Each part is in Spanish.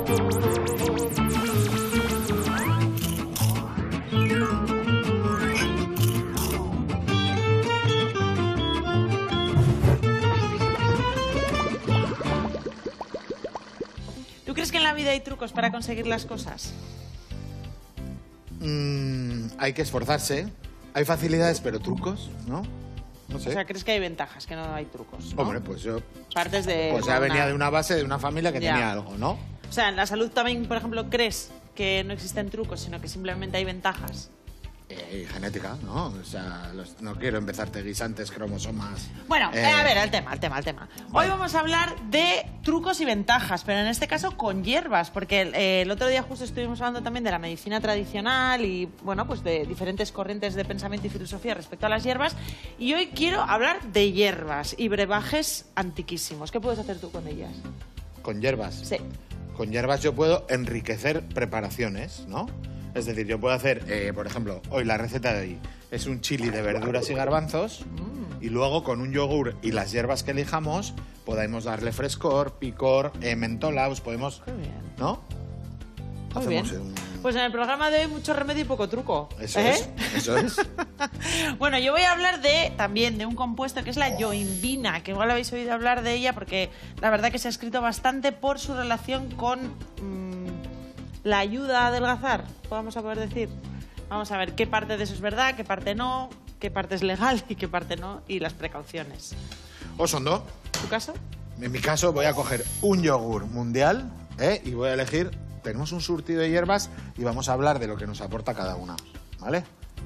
¿Tú crees que en la vida hay trucos para conseguir las cosas? Hay que esforzarse. Hay facilidades, pero trucos, ¿no? No sé. O sea, ¿crees que hay ventajas, que no hay trucos, ¿no? Hombre, pues yo... Partes de... Pues ya venía de una base, de una familia que tenía algo, ¿no? O sea, en la salud también, por ejemplo, ¿crees que no existen trucos, sino que simplemente hay ventajas? Genética, ¿no? O sea, no quiero empezarte guisantes, cromosomas... Bueno, a ver, al tema. Hoy vamos a hablar de trucos y ventajas, pero en este caso con hierbas, porque el otro día justo estuvimos hablando también de la medicina tradicional y, bueno, pues de diferentes corrientes de pensamiento y filosofía respecto a las hierbas, y hoy quiero hablar de hierbas y brebajes antiquísimos. ¿Qué puedes hacer tú con ellas? ¿Con hierbas? Sí. Con hierbas yo puedo enriquecer preparaciones, ¿no? Es decir, yo puedo hacer, por ejemplo, hoy la receta de hoy es un chili de verduras y garbanzos y luego con un yogur y las hierbas que elijamos podemos darle frescor, picor, mentolaus, podemos... Muy bien. ¿No? Muy bien. Pues en el programa de hoy mucho remedio y poco truco. Eso es. Bueno, yo voy a hablar también de un compuesto que es la yoimbina, que igual habéis oído hablar de ella porque la verdad que se ha escrito bastante por su relación con la ayuda a adelgazar, vamos a poder decir. Vamos a ver qué parte de eso es verdad, qué parte no, qué parte es legal y qué parte no, y las precauciones. Osondo. ¿Tu caso? En mi caso voy a coger un yogur mundial y voy a elegir... Tenemos un surtido de hierbas y vamos a hablar de lo que nos aporta cada una, ¿vale?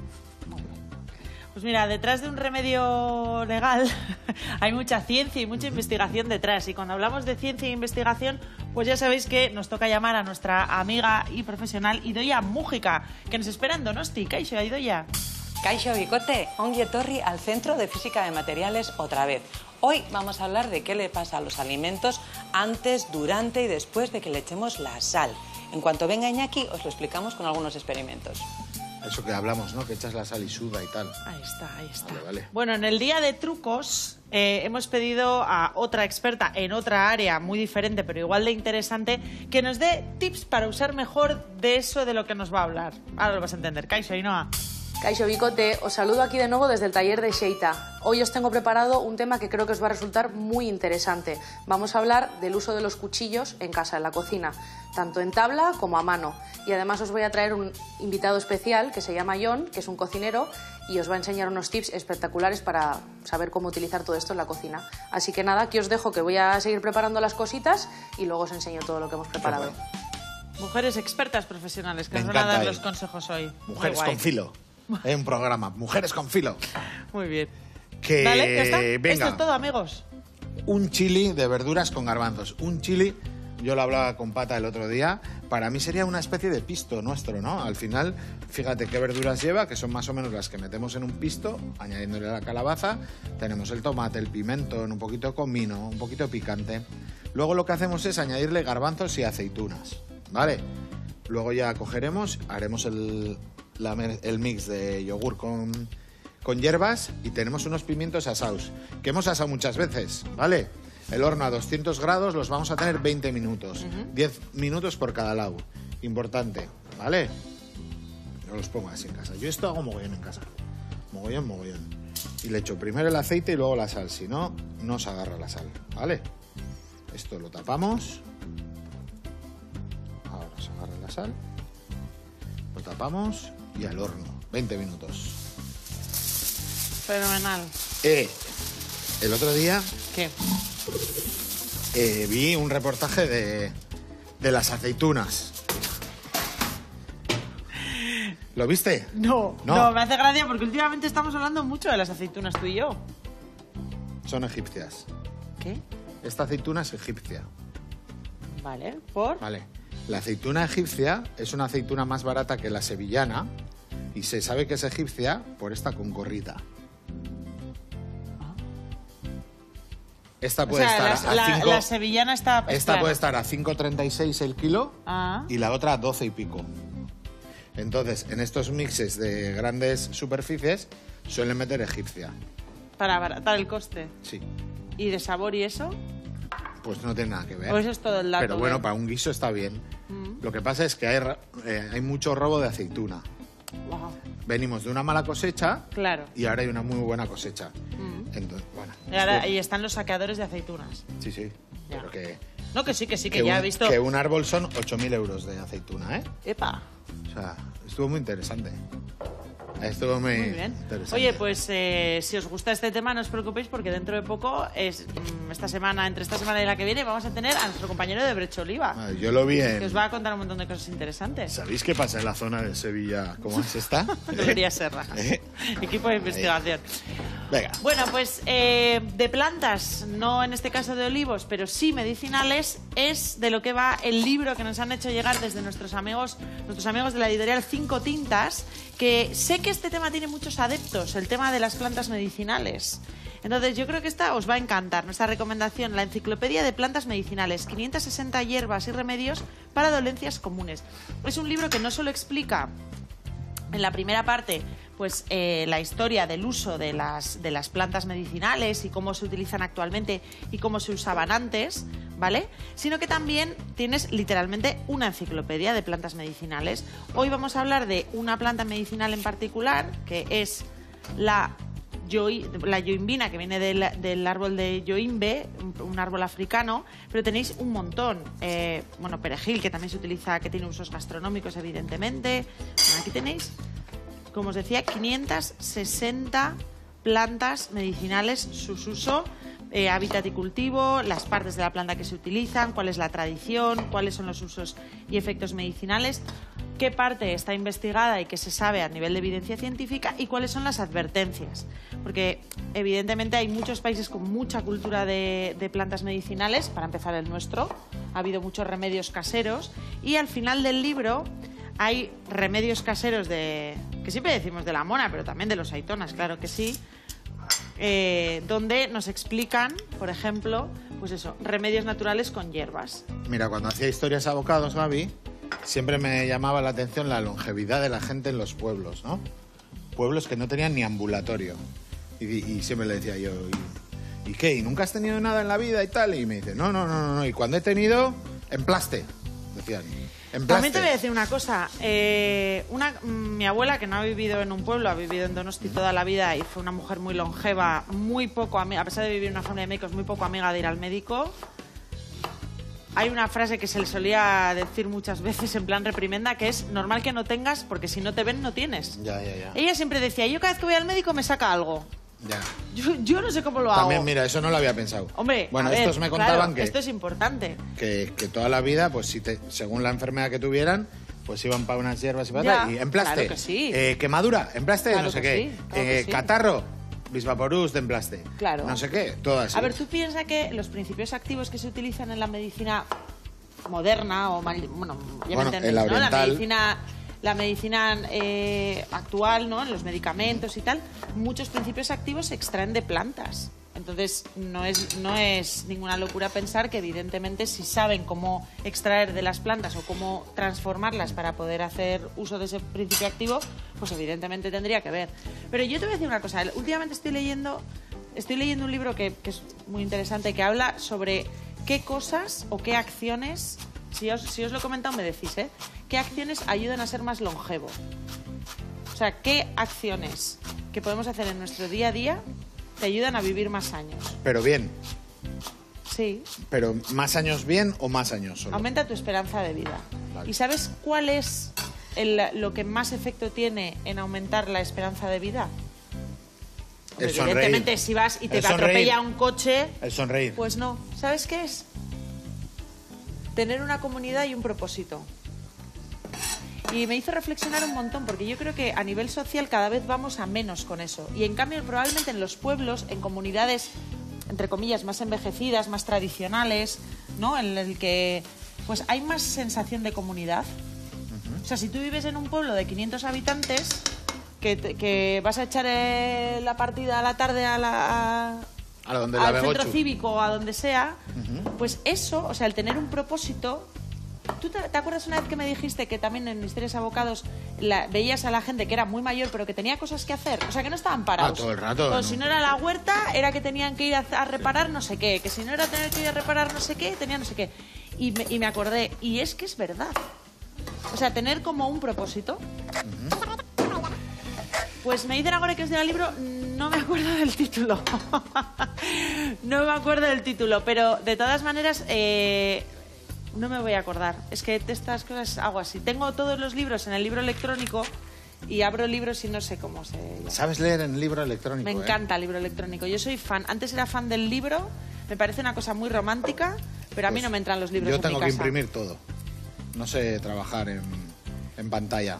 Pues mira, detrás de un remedio legal hay mucha ciencia y mucha investigación detrás. Y cuando hablamos de ciencia e investigación, pues ya sabéis que nos toca llamar a nuestra amiga y profesional Idoia Mújica, que nos espera en Donosti. Kaixo, Idoia. Kaixo Bikote, ongi etorri al Centro de Física de Materiales otra vez. Hoy vamos a hablar de qué le pasa a los alimentos antes, durante y después de que le echemos la sal. En cuanto venga Iñaki, os lo explicamos con algunos experimentos. Eso que hablamos, ¿no? Que echas la sal y suda y tal. Ahí está. Vale. Bueno, en el día de trucos hemos pedido a otra experta en otra área muy diferente, pero igual de interesante, que nos dé tips para usar mejor de eso de lo que nos va a hablar. Ahora lo vas a entender. Kaixo, Ainhoa. Kaixo Bikote, os saludo aquí de nuevo desde el taller de Xeita. Hoy os tengo preparado un tema que creo que os va a resultar muy interesante. Vamos a hablar del uso de los cuchillos en casa, en la cocina, tanto en tabla como a mano. Y además os voy a traer un invitado especial que se llama John, que es un cocinero, y os va a enseñar unos tips espectaculares para saber cómo utilizar todo esto en la cocina. Así que nada, aquí os dejo que voy a seguir preparando las cositas y luego os enseño todo lo que hemos preparado. Mujeres expertas profesionales que nos van a dar los consejos hoy. Mujeres con filo. Es un programa, Mujeres con Filo. Muy bien. Que... Dale, ya está. Venga. Esto es todo, amigos. Un chili de verduras con garbanzos. Un chili, yo lo hablaba con Pata el otro día, para mí sería una especie de pisto nuestro, ¿no? Al final, fíjate qué verduras lleva, que son más o menos las que metemos en un pisto, añadiéndole la calabaza. Tenemos el tomate, el pimiento, un poquito de comino, un poquito picante. Luego lo que hacemos es añadirle garbanzos y aceitunas, ¿vale? Luego ya cogeremos, haremos el mix de yogur con hierbas y tenemos unos pimientos asados, que hemos asado muchas veces, ¿vale? El horno a 200 grados los vamos a tener 20 minutos, 10 minutos por cada lado. Importante, ¿vale? Yo los pongo así en casa. Yo esto hago mogollón en casa. Mogollón. Y le echo primero el aceite y luego la sal, si no, no se agarra la sal, ¿vale? Esto lo tapamos. Ahora se agarra la sal. Lo tapamos y al horno. 20 minutos. Fenomenal. El otro día... ¿Qué? Vi un reportaje de las aceitunas. ¿Lo viste? No, me hace gracia porque últimamente estamos hablando mucho de las aceitunas, tú y yo. Son egipcias. ¿Qué? Esta aceituna es egipcia. Vale, ¿por? Vale. La aceituna egipcia es una aceituna más barata que la sevillana y se sabe que es egipcia por esta concorrita. Esta puede estar a 5... La sevillana está... Esta puede estar a 5,36 el kilo y la otra a 12 y pico. Entonces, en estos mixes de grandes superficies suelen meter egipcia. Para abaratar el coste. Sí. ¿Y de sabor y eso? pues no tiene nada que ver. Pues es todo el dato. Pero bueno, para un guiso está bien. Lo que pasa es que hay mucho robo de aceituna. Wow. Venimos de una mala cosecha Claro. y ahora hay una muy buena cosecha. Entonces, bueno. Y ahora ahí están los saqueadores de aceitunas. Sí, sí. Ya. Pero que ya he un, visto. que un árbol son 8.000 euros de aceituna, ¿eh? Epa. O sea, estuvo muy interesante. Estuvo muy bien. interesante. Oye, pues si os gusta este tema, no os preocupéis porque dentro de poco, entre esta semana y la que viene, vamos a tener a nuestro compañero de Brecho Oliva, Ah, yo lo vi que os va a contar un montón de cosas interesantes. ¿Sabéis qué pasa en la zona de Sevilla? ¿Cómo es esta? Debería Serra. Equipo de investigación. Venga. Bueno, pues de plantas, no en este caso de olivos, pero sí medicinales, es de lo que va el libro que nos han hecho llegar desde nuestros amigos de la editorial Cinco Tintas, que sé que este tema tiene muchos adeptos, el tema de las plantas medicinales. Entonces yo creo que esta os va a encantar. Nuestra recomendación, la Enciclopedia de Plantas Medicinales, 560 hierbas y remedios para dolencias comunes. Es un libro que no solo explica en la primera parte pues la historia del uso de las plantas medicinales y cómo se utilizan actualmente y cómo se usaban antes, ¿vale? Sino que también tienes literalmente una enciclopedia de plantas medicinales. Hoy vamos a hablar de una planta medicinal en particular, que es la yoimbina, que viene del árbol de yoimbe, un árbol africano, pero tenéis un montón. Perejil, que también se utiliza, que tiene usos gastronómicos, evidentemente. Bueno, aquí tenéis, como os decía, 560 plantas medicinales, su uso, hábitat y cultivo, las partes de la planta que se utilizan, cuál es la tradición, cuáles son los usos y efectos medicinales, qué parte está investigada y qué se sabe a nivel de evidencia científica y cuáles son las advertencias. Porque evidentemente hay muchos países con mucha cultura de plantas medicinales, para empezar el nuestro, ha habido muchos remedios caseros y al final del libro hay remedios caseros que siempre decimos de la mona, pero también de los aitonas, claro que sí, donde nos explican, por ejemplo, pues eso, remedios naturales con hierbas. Mira, cuando hacía historias a bocados, Gaby, siempre me llamaba la atención la longevidad de la gente en los pueblos, ¿no? Pueblos que no tenían ni ambulatorio. Y siempre le decía yo, ¿y qué? ¿Y nunca has tenido nada en la vida y tal? Y me dice, no. Y cuando he tenido, emplaste, decían. También te voy a decir una cosa. Mi abuela, que no ha vivido en un pueblo, ha vivido en Donosti toda la vida y fue una mujer muy longeva, muy poco amiga, a pesar de vivir en una familia de médicos, muy poco amiga de ir al médico. Hay una frase que se le solía decir muchas veces en plan reprimenda, que es normal que no tengas, porque si no te ven, no tienes. Ya. Ella siempre decía, yo cada vez que voy al médico me saca algo. Ya. Yo no sé cómo lo hago. También, mira, eso no lo había pensado. Hombre, bueno, a ver, estos me contaban claro, que... esto es importante. Que toda la vida, pues según la enfermedad que tuvieran, pues iban para unas hierbas y para Ya, tal. Y emplaste. claro que sí. Quemadura, emplaste, Claro no sé que qué. sí, claro que sí. Catarro, Bisvaporus de emplaste. Claro. No sé qué, todo así. A ver, tú piensas que los principios activos que se utilizan en la medicina moderna o ya me entendéis, en la ¿no? oriental. La medicina actual, ¿no? En los medicamentos y tal, muchos principios activos se extraen de plantas. Entonces, no es ninguna locura pensar que, evidentemente, si saben cómo extraer de las plantas o cómo transformarlas para poder hacer uso de ese principio activo, pues evidentemente tendría que ver. Pero yo te voy a decir una cosa. Últimamente estoy leyendo un libro que es muy interesante, que habla sobre qué cosas o qué acciones, si os lo he comentado me decís, qué acciones ayudan a ser más longevo. O sea, qué acciones que podemos hacer en nuestro día a día te ayudan a vivir más años. Pero bien. Sí. Pero ¿más años bien o más años solo? Aumenta tu esperanza de vida. Vale. ¿Y sabes cuál es lo que más efecto tiene en aumentar la esperanza de vida? El evidentemente, sonreír. si vas y te El sonreír. atropella un coche... El sonreír. Pues no. ¿Sabes qué es? Tener una comunidad y un propósito. Y me hizo reflexionar un montón, porque yo creo que a nivel social cada vez vamos a menos con eso. Y en cambio, probablemente en los pueblos, en comunidades, entre comillas, más envejecidas, más tradicionales, ¿no? En el que pues hay más sensación de comunidad. O sea, si tú vives en un pueblo de 500 habitantes, que vas a echar la partida a la tarde al centro cívico o a donde sea, pues eso, o sea, el tener un propósito ¿Tú te acuerdas una vez que me dijiste que también en Misterios Abocados veías a la gente que era muy mayor pero que tenía cosas que hacer? O sea, que no estaban parados. Todo el rato. Pues ¿no? si no era la huerta, era que tenían que ir a reparar no sé qué. Que si no era tener que ir a reparar no sé qué, tenían no sé qué. Y me acordé. Y es que es verdad. O sea, tener como un propósito. Pues me dicen ahora que es del libro, no me acuerdo del título. No me acuerdo del título, pero de todas maneras no me voy a acordar. Es que de estas cosas hago así. Tengo todos los libros en el libro electrónico y abro libros y no sé cómo se llama. ¿Sabes leer en libro electrónico? Me encanta el libro electrónico. Yo soy fan. Antes era fan del libro, me parece una cosa muy romántica, pero a mí no me entran los libros en mi casa. Yo tengo que imprimir todo. No sé trabajar en pantalla.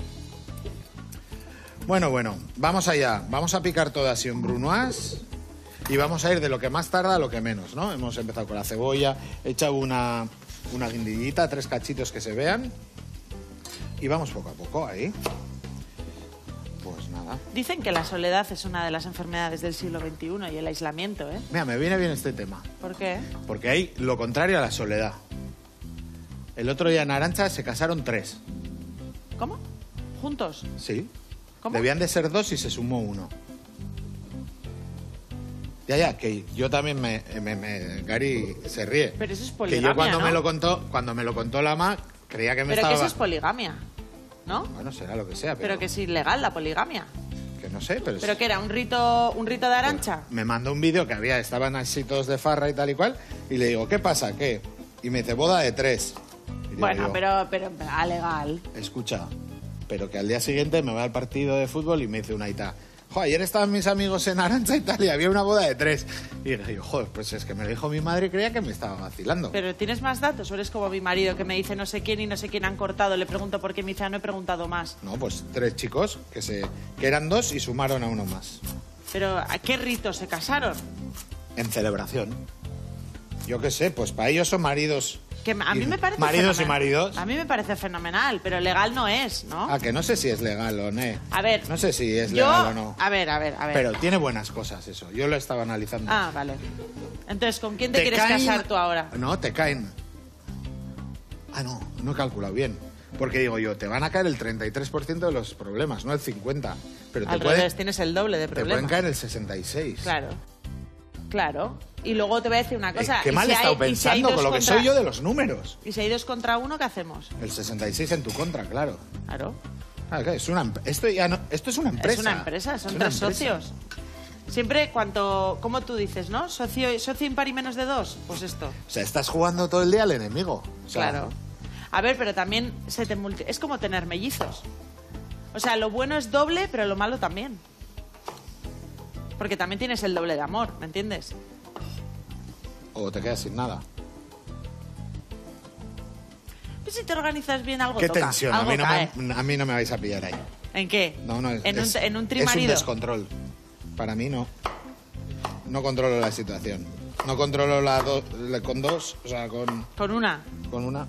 Bueno, vamos allá. Vamos a picar todo así en brunoise y vamos a ir de lo que más tarda a lo que menos, ¿no? Hemos empezado con la cebolla, he echado una guindillita, 3 cachitos que se vean y vamos poco a poco ahí. Pues nada. Dicen que la soledad es una de las enfermedades del siglo XXI y el aislamiento, ¿eh? Mira, me viene bien este tema. ¿Por qué? Porque hay lo contrario a la soledad. El otro día en Arantxa se casaron 3. ¿Cómo? ¿Juntos? Sí. ¿Cómo? Debían de ser 2 y se sumó 1. Ya, que yo también Gary se ríe. Pero eso es Que poligamia, yo cuando ¿no? me lo contó Lama, creía que me Pero estaba... que eso es poligamia, ¿no? Bueno, será lo que sea, Pero que es ilegal la poligamia. Que no sé, pero... ¿Pero que era? ¿Un rito de Arantxa? Me mandó un vídeo que estaban así todos de farra y tal y cual, y le digo, ¿qué pasa? ¿Qué? Y me dice, boda de 3. Y digo Bueno, yo, pero legal. escucha, pero que al día siguiente me voy al partido de fútbol y me dice una Aita, jo, ayer estaban mis amigos en Arantxa y tal y había una boda de 3. Y digo, joder, pues es que me lo dijo mi madre y creía que me estaba vacilando. ¿Pero tienes más datos o eres como mi marido que me dice no sé quién y no sé quién han cortado? Le pregunto por qué me dice, no he preguntado más. No, pues 3 chicos que eran 2 y sumaron a uno más. ¿Pero a qué rito se casaron? En celebración. Yo qué sé, pues para ellos son maridos. Que a mí me parece maridos y fenomenal. maridos. A mí me parece fenomenal, pero legal no es, ¿no? Que no sé si es legal o no. A ver. No sé si es legal o no. A ver. Pero tiene buenas cosas eso. Yo lo estaba analizando. Ah, vale. Entonces, ¿con quién te quieres casar tú ahora? No, te caen. No he calculado bien. Porque digo yo, te van a caer el 33% de los problemas, no el 50%. Pero Al revés, tienes el doble de te problemas. pueden caer el 66%. Claro. Y luego te voy a decir una cosa. Qué mal he estado pensando con lo que soy yo de los números. ¿Y si hay 2 contra 1, qué hacemos? El 66 en tu contra, claro. Claro. Esto es una empresa. Es una empresa, son Es una 3 empresa. socios. Siempre como tú dices, ¿no? Socio impar y menos de 2, pues esto. O sea, estás jugando todo el día al enemigo. O sea, Claro. A ver, pero también es como tener mellizos. O sea, lo bueno es doble, pero lo malo también. Porque también tienes el doble de amor, ¿me entiendes? O te quedas sin nada. Pues si te organizas bien algo Qué toca, tensión. algo cae. A mí no me vais a pillar ahí. ¿En qué? No, en un es trimarido. un descontrol. Para mí no. No controlo la situación. No controlo con 2, o sea, Con una. con una.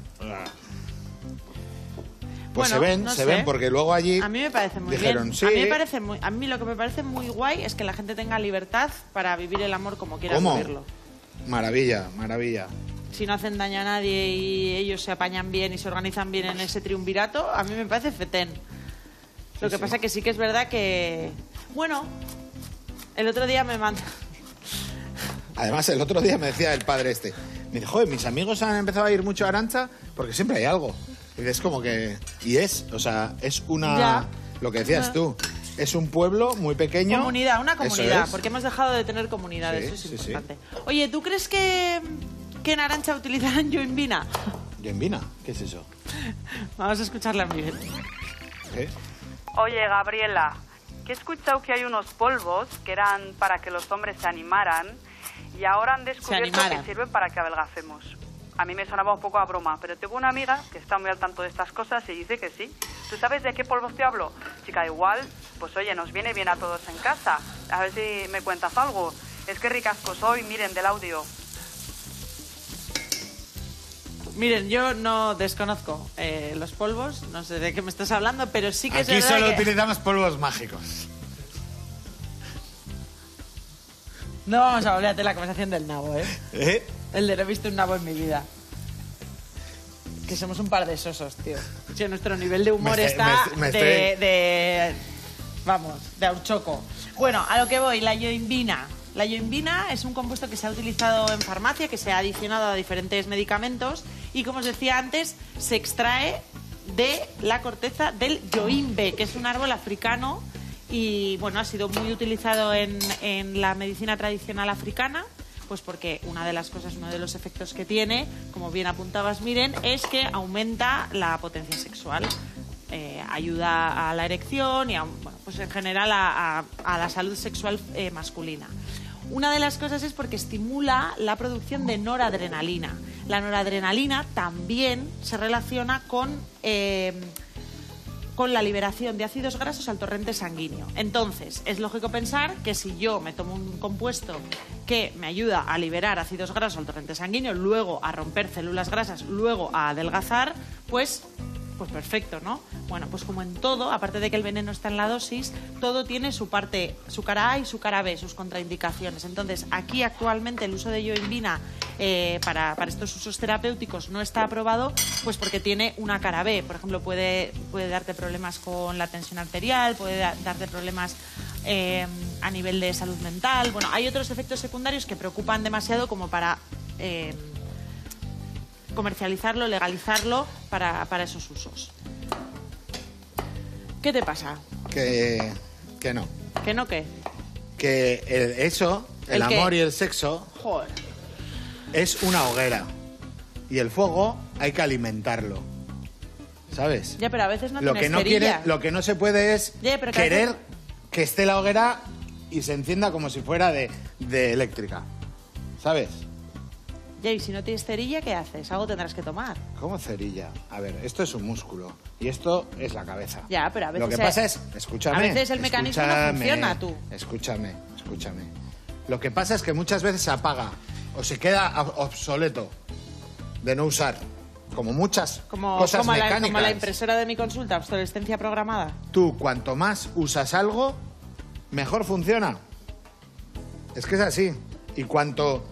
Pues Bueno, no se sé. ven, porque luego allí A mí me parece muy dijeron, bien. sí. A mí lo que me parece muy guay es que la gente tenga libertad para vivir el amor como quiera ¿Cómo? vivirlo. Maravilla, maravilla. Si no hacen daño a nadie y ellos se apañan bien y se organizan bien en ese triunvirato, a mí me parece fetén. Lo que pasa que sí que es verdad que... Bueno, el otro día me mandó... Además, el otro día me decía el padre me dijo, joder, mis amigos han empezado a ir mucho a Arantxa porque siempre hay algo. Y es como que... o sea, es una... Ya. Lo que decías tú, es un pueblo muy pequeño. una Eso comunidad, es. porque hemos dejado de tener comunidades, Sí, eso es sí, importante. Oye, ¿tú crees que en Arantxa utilizarán Joinvina? ¿Joinvina? ¿Qué es eso? Vamos a escucharla en vivo. ¿Qué? Oye, Gabriela, que he escuchado que hay unos polvos que eran para que los hombres se animaran y ahora han descubierto que sirven para que adelgacemos. A mí me sonaba un poco a broma, pero tengo una amiga que está muy al tanto de estas cosas y dice que sí. ¿Tú sabes de qué polvos te hablo? Chica, igual, pues oye, nos viene bien a todos en casa. A ver si me cuentas algo. Es que ricasco soy, miren, del audio. Miren, yo no desconozco los polvos, no sé de qué me estás hablando, pero sí que Aquí es verdad solo que... utilizamos polvos mágicos. No vamos a volver a hacer la conversación del nabo, ¿eh? ¿Eh? El de no he visto un nabo en mi vida. que somos un par de sosos, tío. O sea, nuestro nivel de humor vamos, de horchoco. Bueno, a lo que voy, la yoimbina. La yoimbina es un compuesto que se ha utilizado en farmacia, que se ha adicionado a diferentes medicamentos y, como os decía antes, se extrae de la corteza del yoimbe, que es un árbol africano y, bueno, ha sido muy utilizado en la medicina tradicional africana, pues porque una de las cosas, uno de los efectos que tiene, como bien apuntabas, Miren, es que aumenta la potencia sexual. Ayuda a la erección y pues en general a la salud sexual masculina. Una de las cosas es porque estimula la producción de noradrenalina. La noradrenalina también se relaciona con la liberación de ácidos grasos al torrente sanguíneo. Entonces, es lógico pensar que si yo me tomo un compuesto que me ayuda a liberar ácidos grasos al torrente sanguíneo, luego a romper células grasas, luego a adelgazar, pues perfecto, ¿no? Bueno, pues como en todo, aparte de que el veneno está en la dosis, todo tiene su parte, su cara A y su cara B, sus contraindicaciones. Entonces, aquí actualmente el uso de yoimbina para estos usos terapéuticos no está aprobado, pues porque tiene una cara B. Por ejemplo, puede darte problemas con la tensión arterial, puede darte problemas a nivel de salud mental. Bueno, hay otros efectos secundarios que preocupan demasiado como para comercializarlo, legalizarlo para esos usos. ¿Qué te pasa? Que no. ¿Que no qué? Que el amor y el sexo, joder, es una hoguera. Y el fuego hay que alimentarlo. ¿Sabes? Ya, pero a veces no lo tienes que no cerilla. Lo que no se puede es querer que esté la hoguera y se encienda como si fuera de eléctrica. ¿Sabes? Ya, y si no tienes cerilla, ¿qué haces? Algo tendrás que tomar. ¿Cómo cerilla? A ver, esto es un músculo y esto es la cabeza. Ya, pero a veces... Lo que pasa es... Escúchame. A veces el mecanismo no funciona, tú. Escúchame. Lo que pasa es que muchas veces se apaga o se queda obsoleto de no usar. Como muchas cosas mecánicas. Como la impresora de mi consulta, obsolescencia programada. Tú, cuanto más usas algo, mejor funciona. Es que es así. Y cuanto...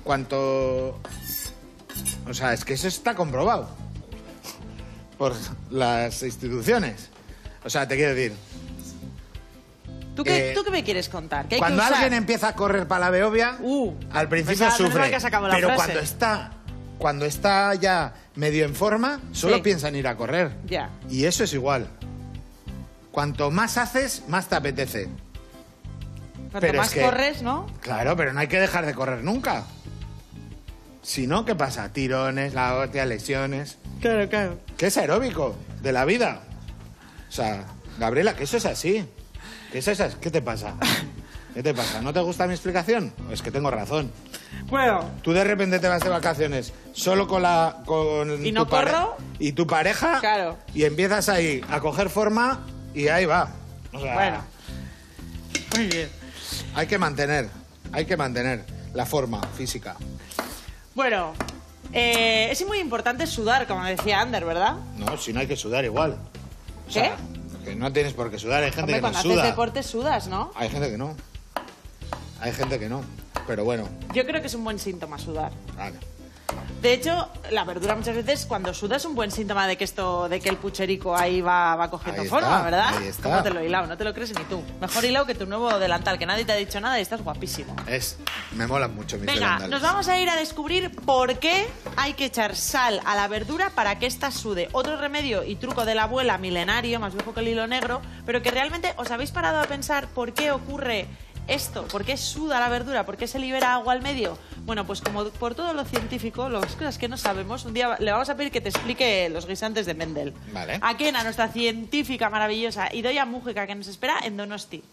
O sea, es que eso está comprobado por las instituciones. O sea, te quiero decir... ¿Tú qué me quieres contar? ¿Qué hay cuando que usar? alguien empieza a correr para la Beovia, al principio sufre. Pero cuando está ya medio en forma, solo piensa en ir a correr. Ya. Y eso es igual. Cuanto más haces, más te apetece. Cuanto más corres, ¿no? Claro, pero no hay que dejar de correr nunca. Si no, ¿qué pasa? Tirones, la hostia, lesiones. Claro. Que es aeróbico de la vida. O sea, Gabriela, que eso es así. ¿Qué te pasa? ¿Qué te pasa? ¿No te gusta mi explicación? Es que tengo razón. Bueno. Tú de repente te vas de vacaciones solo ¿Y no corro? Y tu pareja. Claro. Y empiezas ahí a coger forma y ahí va. O sea, bueno. Muy bien. Hay que mantener la forma física. Bueno, es muy importante sudar, como decía Ander, ¿verdad? No, si no hay que sudar igual. O sea, que no tienes por qué sudar, hay gente que no suda. Cuando haces deporte sudas, ¿no? Hay gente que no. Pero bueno. Yo creo que es un buen síntoma sudar. Vale. De hecho, la verdura muchas veces cuando suda es un buen síntoma de que el pucherico ahí va cogiendo forma, ¿verdad? Ahí está. ¿Cómo te lo he hilado? No te lo crees ni tú. Mejor hilado que tu nuevo delantal, que nadie te ha dicho nada y estás guapísimo. Me molan mucho mis delantales. Venga, nos vamos a ir a descubrir por qué hay que echar sal a la verdura para que ésta sude. Otro remedio y truco de la abuela milenario, más viejo que el hilo negro, pero que realmente os habéis parado a pensar por qué ocurre esto, por qué suda la verdura, por qué se libera agua al medio. Bueno, pues como por todo lo científico, las cosas que no sabemos, un día le vamos a pedir que te explique los guisantes de Mendel. Vale. A Kena, nuestra científica maravillosa, Idoia Mújica, que nos espera en Donosti.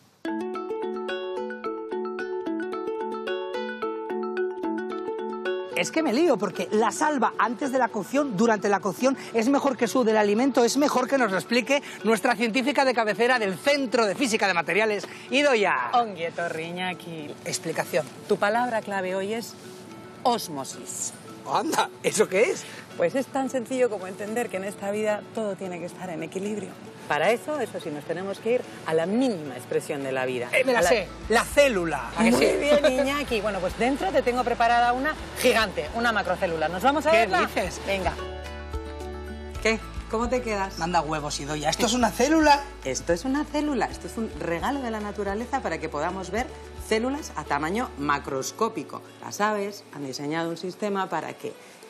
Es que me lío, porque la salva antes de la cocción, durante la cocción, es mejor que sude el alimento, es mejor que nos lo explique nuestra científica de cabecera del Centro de Física de Materiales, Idoia. Ongi etorri, Iñaki. Explicación. Tu palabra clave hoy es ósmosis. Anda, ¿eso qué es? Pues es tan sencillo como entender que en esta vida todo tiene que estar en equilibrio. Para eso sí, nos tenemos que ir a la mínima expresión de la vida. Me la sé, la célula. Muy bien, Iñaki. Bueno, pues dentro te tengo preparada una gigante, una macrocélula. ¿Nos vamos a verla? ¿Qué dices? Venga. ¿Qué? ¿Cómo te quedas? Manda huevos, Idoia. ¿Esto es una célula? Esto es una célula, esto es un regalo de la naturaleza para que podamos ver células a tamaño macroscópico. Las aves han diseñado un sistema para que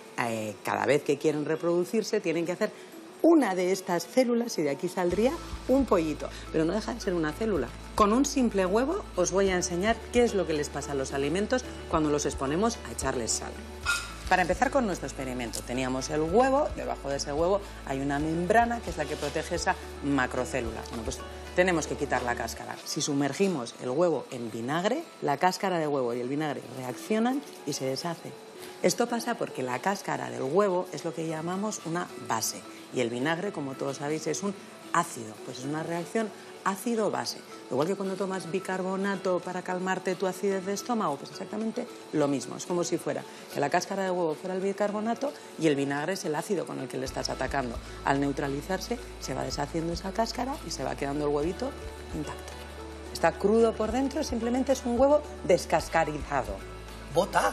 cada vez que quieren reproducirse tienen que hacer una de estas células y de aquí saldría un pollito. Pero no deja de ser una célula. Con un simple huevo os voy a enseñar qué es lo que les pasa a los alimentos cuando los exponemos a echarles sal. Para empezar con nuestro experimento, teníamos el huevo, debajo de ese huevo hay una membrana que es la que protege esa macrocélula. Bueno, pues tenemos que quitar la cáscara. Si sumergimos el huevo en vinagre, la cáscara de huevo y el vinagre reaccionan y se deshace. Esto pasa porque la cáscara del huevo es lo que llamamos una base y el vinagre, como todos sabéis, es un ácido, pues es una reacción ácido-base. Igual que cuando tomas bicarbonato para calmarte tu acidez de estómago, pues exactamente lo mismo. Es como si fuera que la cáscara de huevo fuera el bicarbonato y el vinagre es el ácido con el que le estás atacando. Al neutralizarse, se va deshaciendo esa cáscara y se va quedando el huevito intacto. Está crudo por dentro, simplemente es un huevo descascarizado. ¿Bota?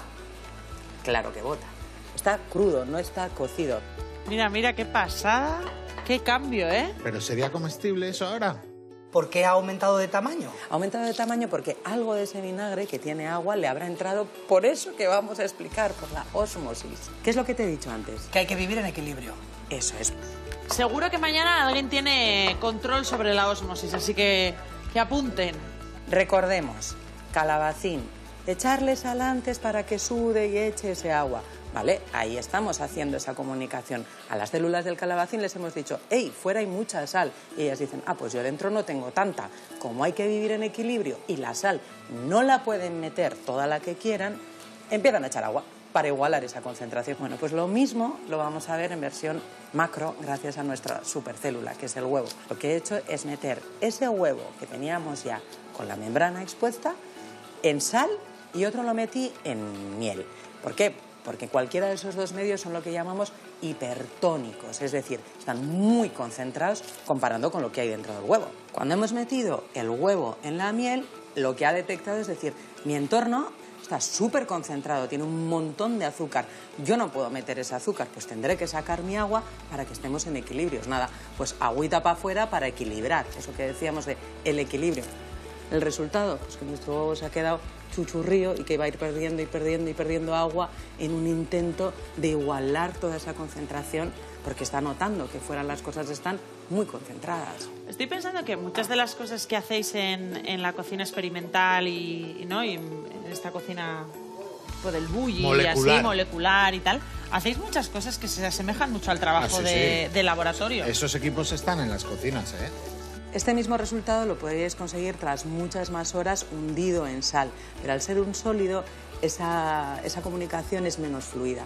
Claro que bota. Está crudo, no está cocido. Mira, mira, qué pasada. Qué cambio, ¿eh? ¿Pero sería comestible eso ahora? ¿Por qué ha aumentado de tamaño? Ha aumentado de tamaño porque algo de ese vinagre que tiene agua le habrá entrado por eso que vamos a explicar, por la ósmosis. ¿Qué es lo que te he dicho antes? Que hay que vivir en equilibrio. Eso es. Seguro que mañana alguien tiene control sobre la ósmosis, así que apunten. Recordemos, calabacín, echarle sal antes para que sude y eche ese agua. ¿Vale? Ahí estamos haciendo esa comunicación. A las células del calabacín les hemos dicho, ¡hey, fuera hay mucha sal! Y ellas dicen, ah, pues yo dentro no tengo tanta. Como hay que vivir en equilibrio y la sal no la pueden meter toda la que quieran, empiezan a echar agua para igualar esa concentración. Bueno, pues lo mismo lo vamos a ver en versión macro gracias a nuestra supercélula, que es el huevo. Lo que he hecho es meter ese huevo que teníamos ya con la membrana expuesta en sal y otro lo metí en miel. ¿Por qué? Porque cualquiera de esos dos medios son lo que llamamos hipertónicos, es decir, están muy concentrados comparando con lo que hay dentro del huevo. Cuando hemos metido el huevo en la miel, lo que ha detectado es decir, mi entorno está súper concentrado, tiene un montón de azúcar. Yo no puedo meter ese azúcar, pues tendré que sacar mi agua para que estemos en equilibrio. Nada, pues agüita para afuera para equilibrar, eso que decíamos de el equilibrio. El resultado, pues que nuestro huevo se ha quedado chuchurrío y que va a ir perdiendo y perdiendo y perdiendo agua en un intento de igualar toda esa concentración porque está notando que fuera las cosas están muy concentradas. Estoy pensando que muchas de las cosas que hacéis en la cocina experimental y en esta cocina del bulli y así, molecular y tal, hacéis muchas cosas que se asemejan mucho al trabajo de laboratorio. Esos equipos están en las cocinas, ¿eh? Este mismo resultado lo podríais conseguir tras muchas más horas hundido en sal, pero al ser un sólido, esa comunicación es menos fluida.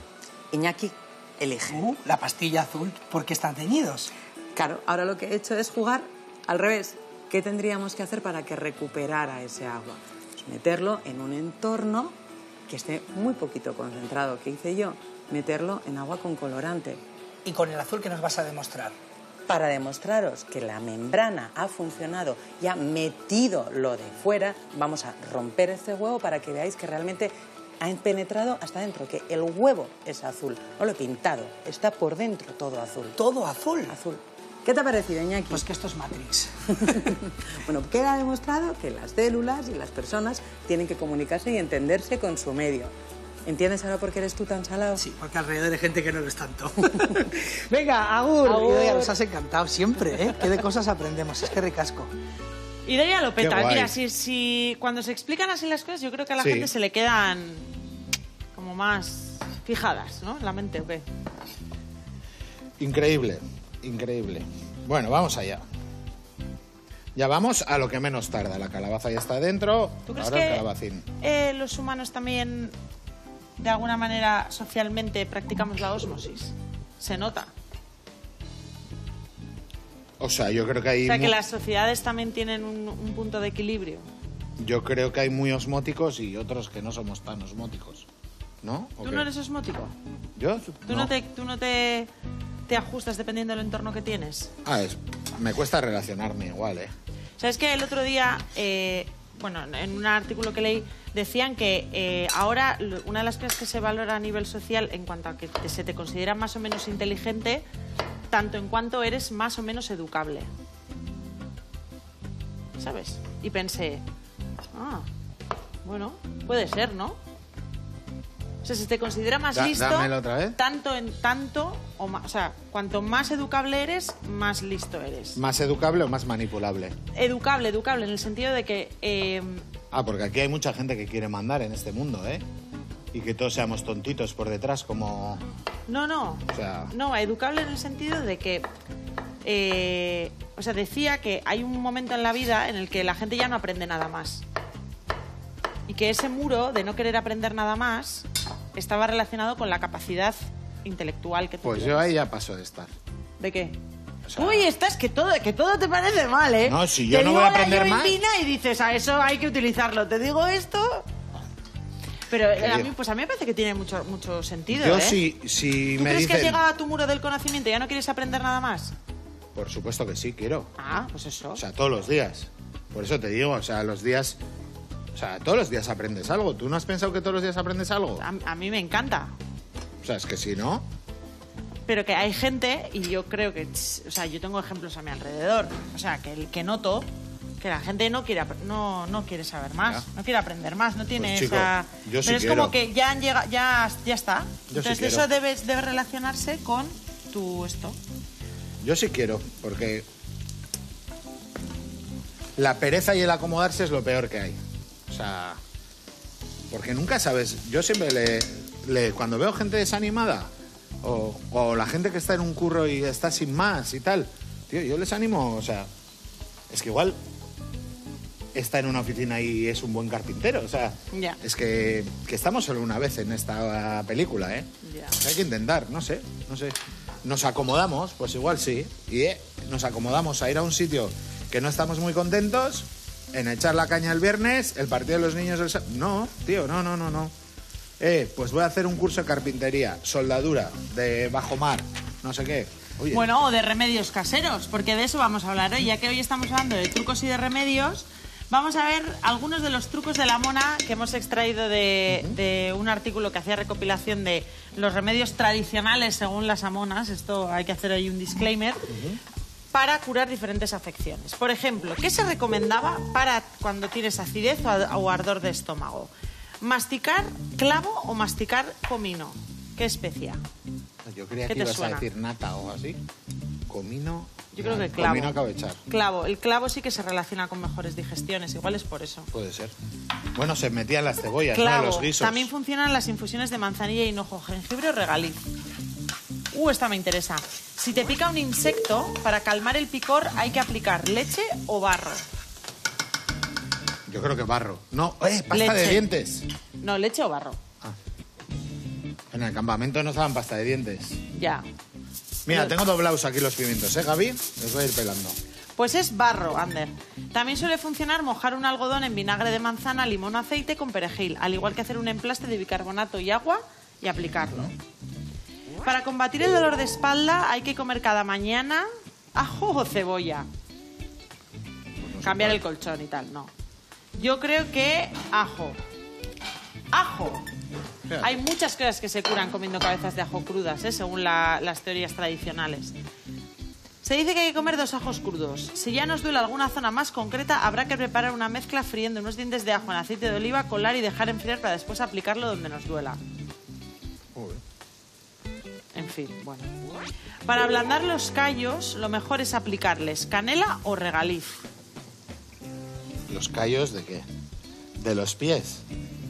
Iñaki, elige. La pastilla azul, ¿por qué están teñidos? Claro, ahora lo que he hecho es jugar al revés. ¿Qué tendríamos que hacer para que recuperara ese agua? Pues meterlo en un entorno que esté muy poquito concentrado. ¿Qué hice yo? Meterlo en agua con colorante. ¿Y con el azul qué nos vas a demostrar? Para demostraros que la membrana ha funcionado y ha metido lo de fuera, vamos a romper este huevo para que veáis que realmente ha penetrado hasta dentro, que el huevo es azul. No lo he pintado, está por dentro todo azul. ¿Todo azul? Azul. ¿Qué te ha parecido, Iñaki? Pues que esto es Matrix. Bueno, queda demostrado que las células y las personas tienen que comunicarse y entenderse con su medio. ¿Entiendes ahora por qué eres tú tan salado? Sí, porque alrededor hay gente que no lo es tanto. Venga, agur. Idoia, nos has encantado siempre, ¿eh? Qué de cosas aprendemos, es que ricasco. Idoia lo peta. Mira, si cuando se explican así las cosas, yo creo que a la gente se le quedan como más fijadas, ¿no? En la mente, ¿o qué? Increíble, increíble. Bueno, vamos allá. Ya vamos a lo que menos tarda. La calabaza ya está dentro. ¿Tú crees ahora que el calabacín. Los humanos también, de alguna manera, socialmente practicamos la ósmosis? ¿Se nota? O sea, yo creo que hay... O sea, que las sociedades también tienen un punto de equilibrio. Yo creo que hay muy osmóticos y otros que no somos tan osmóticos, ¿no? ¿Tú no eres osmótico? ¿Yo? ¿Tú no te ajustas dependiendo del entorno que tienes? Me cuesta relacionarme igual, ¿eh? ¿Sabes que el otro día, en un artículo que leí, decían que ahora una de las cosas que se valora a nivel social en cuanto a que se te considera más o menos inteligente, tanto en cuanto eres más o menos educable. ¿Sabes? Y pensé, bueno, puede ser, ¿no? O sea, se te considera más listo, dámelo otra vez. O sea, cuanto más educable eres, más listo eres. ¿Más educable o más manipulable? Educable, en el sentido de que... porque aquí hay mucha gente que quiere mandar en este mundo, ¿eh? Y que todos seamos tontitos por detrás, como... No. O sea... No, educable en el sentido de que... o sea, decía que hay un momento en la vida en el que la gente ya no aprende nada más. Y que ese muro de no querer aprender nada más estaba relacionado con la capacidad intelectual que tú Pues tienes. yo ahí ya paso de estar. ¿De qué? O sea, Uy, estás que todo te parece mal, ¿eh? No, si yo no voy a aprender más... Y dices, a eso hay que utilizarlo. Te digo esto... Pero a mí me parece que tiene mucho sentido, yo ¿eh? si ¿Tú me crees dicen... que has llegado a tu muro del conocimiento y ya no quieres aprender nada más? Por supuesto que sí, quiero. Pues eso. O sea, todos los días. Por eso te digo, o sea, los días... O sea, todos los días aprendes algo. ¿Tú no has pensado que todos los días aprendes algo? A mí me encanta. O sea, es que si no... Pero que hay gente, y yo creo que... O sea, yo tengo ejemplos a mi alrededor. O sea, que noto que la gente no quiere saber más, no quiere aprender más, no tiene pues, chico, esa... yo sí Pero es quiero. como que ya está. Yo Entonces sí eso quiero. debe relacionarse con tu esto. Yo sí quiero, porque... La pereza y el acomodarse es lo peor que hay. O sea... Porque nunca sabes... Yo siempre cuando veo gente desanimada... O la gente que está en un curro y está sin más y tal... Tío, yo les animo, o sea... Es que igual... Está en una oficina y es un buen carpintero, o sea... Ya. Es que estamos solo una vez en esta película, ¿eh? Ya. O sea, hay que intentar, no sé. Nos acomodamos, pues igual sí. Y nos acomodamos a ir a un sitio que no estamos muy contentos, en echar la caña el viernes, el partido de los niños el sábado. No, tío, no. Pues voy a hacer un curso de carpintería, soldadura, de bajo mar, no sé qué. Oye, Bueno, o de remedios caseros, porque de eso vamos a hablar hoy. Ya que hoy estamos hablando de trucos y de remedios, vamos a ver algunos de los trucos de la mona que hemos extraído de un artículo que hacía recopilación de los remedios tradicionales según las amonas. Esto hay que hacer ahí un disclaimer. Para curar diferentes afecciones. Por ejemplo, ¿qué se recomendaba para cuando tienes acidez o ardor de estómago? ¿Masticar clavo o masticar comino? ¿Qué especia? yo creía ¿qué que te ibas suena? a decir nata o así. Comino... Yo creo que clavo. Comino acabechar. Clavo. El clavo sí que se relaciona con mejores digestiones. Igual es por eso. Puede ser. Bueno, se metían las cebollas, ¿no? Clavo. En los guisos. También funcionan las infusiones de manzanilla, hinojo, jengibre o regaliz. Esta me interesa. Si te pica un insecto, para calmar el picor hay que aplicar leche o barro. Yo creo que barro. No, pasta Leche. de dientes. No, leche o barro. En el campamento no usaban pasta de dientes. Ya. Mira, tengo doblados aquí los pimientos, Gaby? Los voy a ir pelando. Pues es barro, Ander. También suele funcionar mojar un algodón en vinagre de manzana, limón o aceite con perejil, al igual que hacer un emplaste de bicarbonato y agua y aplicarlo. Para combatir el dolor de espalda hay que comer cada mañana ajo o cebolla. Cambiar el colchón y tal, no. Yo creo que ajo. ¡Ajo! Fíjate. Hay muchas cosas que se curan comiendo cabezas de ajo crudas, según las teorías tradicionales. Se dice que hay que comer 2 ajos crudos. Si ya nos duele alguna zona más concreta, habrá que preparar una mezcla friendo unos dientes de ajo en aceite de oliva, colar y dejar enfriar para después aplicarlo donde nos duela. Joder. En fin, bueno. Para ablandar los callos, lo mejor es aplicarles canela o regaliz. ¿Los callos de qué? De los pies.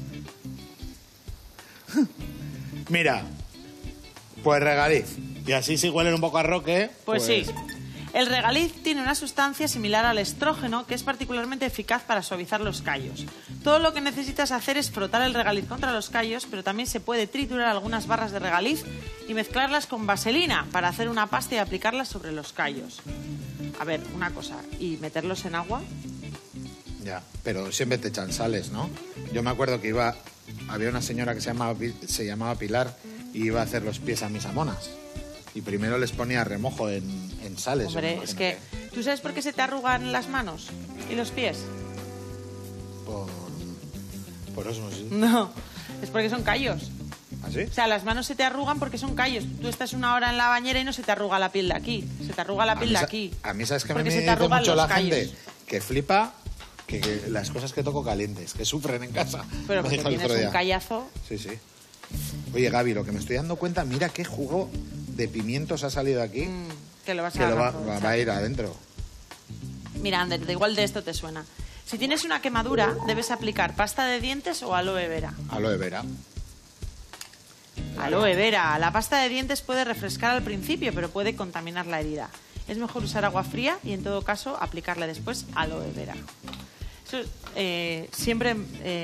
Mira, pues regaliz. Y así si huelen un poco a roque... Pues sí. El regaliz tiene una sustancia similar al estrógeno que es particularmente eficaz para suavizar los callos. Todo lo que necesitas hacer es frotar el regaliz contra los callos, pero también se puede triturar algunas barras de regaliz y mezclarlas con vaselina para hacer una pasta y aplicarlas sobre los callos. A ver, una cosa, ¿y meterlos en agua? Ya, pero siempre te echan sales, ¿no? Yo me acuerdo que había una señora que se llamaba Pilar y iba a hacer los pies a mis amonas. Y primero les ponía remojo en sales. Hombre, es que... ¿Tú sabes por qué se te arrugan las manos y los pies? poroso, ¿sí? No, es porque son callos. ¿Ah, sí? O sea, las manos se te arrugan porque son callos. Tú estás una hora en la bañera y no se te arruga la piel de aquí. Se te arruga la piel de aquí. A mí, ¿sabes qué me Porque se dice te arrugan mucho los la callos. gente? Que flipa que las cosas que toco calientes, que sufren en casa. Pero Me porque dijo el tienes otro día. un callazo. Sí, sí. Oye, Gaby, lo que me estoy dando cuenta, mira qué jugo de pimientos ha salido aquí. Que lo vas Que a va a ir adentro. Mira, Ander, da igual de esto te suena. Si tienes una quemadura, debes aplicar pasta de dientes o aloe vera. Aloe vera. Aloe vera. La pasta de dientes puede refrescar al principio, pero puede contaminar la herida. Es mejor usar agua fría y, en todo caso, aplicarle después aloe vera. Eso, siempre...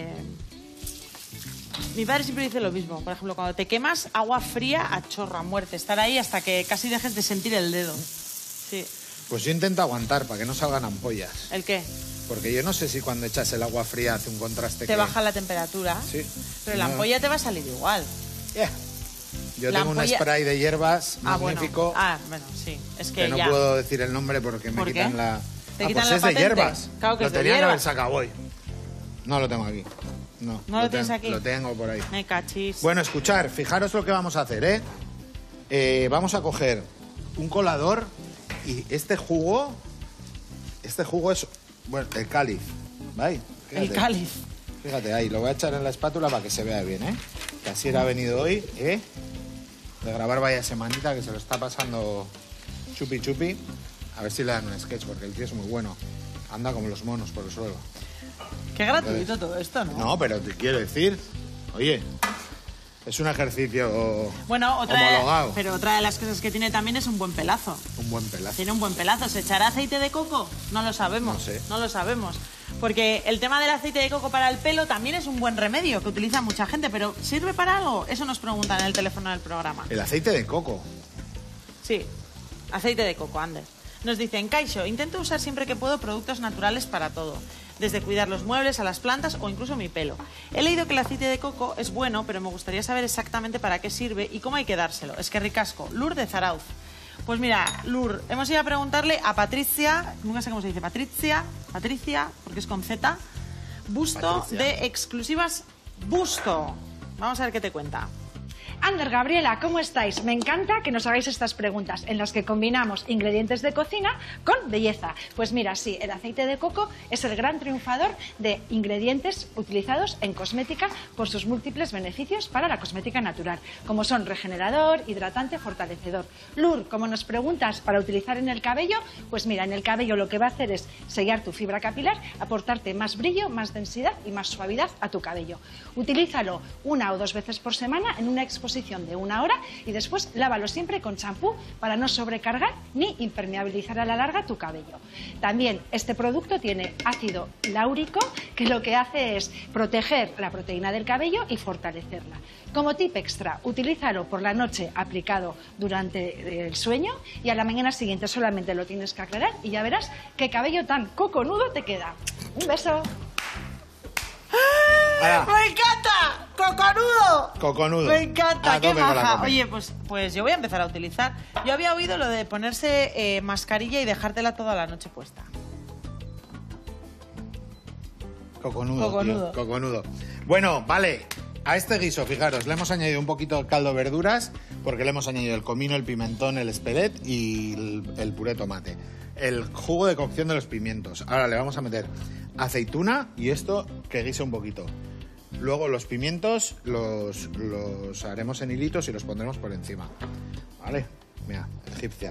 mi padre siempre dice lo mismo. Por ejemplo, cuando te quemas, agua fría a chorro, a muerte. Estar ahí hasta que casi dejes de sentir el dedo. Sí. Pues yo intento aguantar para que no salgan ampollas. ¿El qué? Porque yo no sé si cuando echas el agua fría hace un contraste Te baja la temperatura. Sí. Pero la ampolla te va a salir igual. Yeah. Yo La tengo un ampolla- spray de hierbas magnífico. Bueno, sí. Es que que no ya. puedo decir el nombre porque me ¿Por qué? quitan la... ¿Te quitan pues la es de patente? hierbas. Claro que lo es de tenía que hierbas. haber sacado hoy. No lo tengo aquí. No, ¿No lo tienes aquí? Lo tengo por ahí. Me cachis. Bueno, escuchar, fijaros lo que vamos a hacer, ¿eh? Vamos a coger un colador y este jugo es, bueno, el cáliz, ¿vale? El cáliz. Fíjate, ahí, lo voy a echar en la espátula para que se vea bien, ¿eh? Que así ha venido hoy, ¿eh? De grabar vaya semanita, que se lo está pasando chupi chupi. A ver si le dan un sketch, porque el tío es muy bueno. Anda como los monos por el suelo. Qué gratuito todo esto, ¿no? No, pero te quiero decir, oye, es un ejercicio Bueno, homologado. pero otra de las cosas que tiene también es un buen pelazo. Un buen pelazo. Tiene un buen pelazo. ¿Se echará aceite de coco? No lo sabemos. No sé. No lo sabemos. Porque el tema del aceite de coco para el pelo también es un buen remedio que utiliza mucha gente, pero ¿sirve para algo? Eso nos preguntan en el teléfono del programa. El aceite de coco. Sí, aceite de coco, Ander. Nos dicen, Kaixo, intento usar siempre que puedo productos naturales para todo, desde cuidar los muebles a las plantas o incluso mi pelo. He leído que el aceite de coco es bueno, pero me gustaría saber exactamente para qué sirve y cómo hay que dárselo. Es que ricasco. Lur de Zarauz. Pues mira, Lur, hemos ido a preguntarle a Patricia, nunca sé cómo se dice, Patricia, porque es con Z, Busto, Patricia. de Exclusivas Busto. Vamos a ver qué te cuenta. Ander, Gabriela, ¿cómo estáis? Me encanta que nos hagáis estas preguntas en las que combinamos ingredientes de cocina con belleza. Pues mira, sí, el aceite de coco es el gran triunfador de ingredientes utilizados en cosmética por sus múltiples beneficios para la cosmética natural, como son regenerador, hidratante, fortalecedor. Lur, como nos preguntas para utilizar en el cabello, pues mira, en el cabello lo que va a hacer es sellar tu fibra capilar, aportarte más brillo, más densidad y más suavidad a tu cabello. Utilízalo 1 o 2 veces por semana en una exposición de 1 hora y después lávalo siempre con champú para no sobrecargar ni impermeabilizar a la larga tu cabello. También este producto tiene ácido láurico, que lo que hace es proteger la proteína del cabello y fortalecerla. Como tip extra, utilízalo por la noche aplicado durante el sueño y a la mañana siguiente solamente lo tienes que aclarar y ya verás qué cabello tan coconudo te queda. Un beso. Ahora, ¡Me encanta! ¡Coconudo! coconudo. Me encanta, A qué tope con la maja. coca. Oye, pues yo voy a empezar a utilizar. Yo había oído lo de ponerse mascarilla y dejártela toda la noche puesta. Coconudo, Coconudo. tío, coconudo. Bueno, vale. A este guiso, fijaros, le hemos añadido un poquito de caldo de verduras porque le hemos añadido el comino, el pimentón, el esperet y el puré de tomate. El jugo de cocción de los pimientos. Ahora le vamos a meter aceituna y esto que guise un poquito. Luego los pimientos los haremos en hilitos y los pondremos por encima. Vale, mira, egipcia.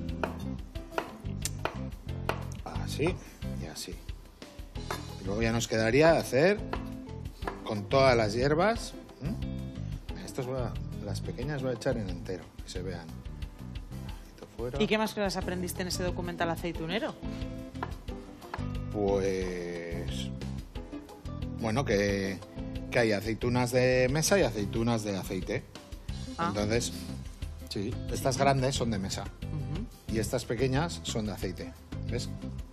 Así y así. Y luego ya nos quedaría hacer con todas las hierbas. Estos las pequeñas voy a echar en entero, que se vean. Esto fuera. ¿Y qué más cosas aprendiste en ese documental aceitunero? Pues bueno, que hay aceitunas de mesa y aceitunas de aceite. Ah. Entonces, sí, estas grandes son de mesa y estas pequeñas son de aceite. ¿Ves?